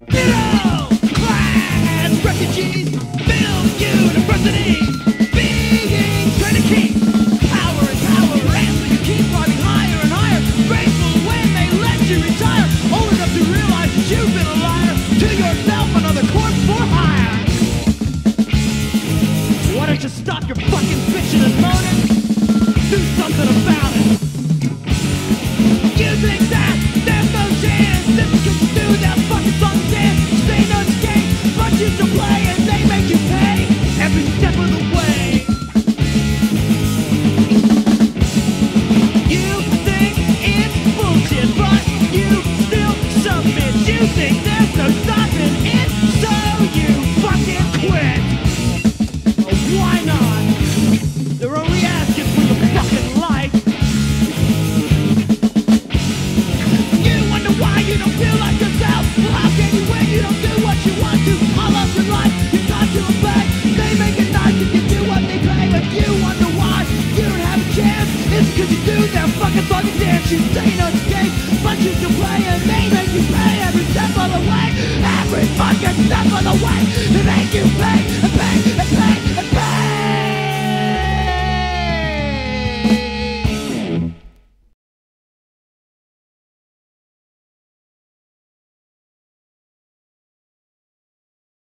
Middle-class refugees, film universities, being trying to keep power and power, and so you keep climbing higher and higher, grateful when they let you retire, old enough to realize that you've been a liar to yourself, another corpse for hire. Why don't you stop your fucking bitching and moaning? Do something about it. You think that there's no chance that you can do that fucking song dance? Stay unscathed, but you still play and they make you pay every step of the way. You think it's bullshit, but you still submit. You think there's no stopping it, so you fucking quit. Why not? They're only asking for your fucking life. You wonder why you don't feel like yourself. Well, how can you when you don't do what you want to? All of your life, you got to obey. They make it nice if you do what they pay. But you wonder why you don't have a chance. It's because you do their fucking fucking dance. You stay unscathed, but you still play and they make you pay every step of the way. Every fucking step of the way. They make you pay and pay and pay and pay.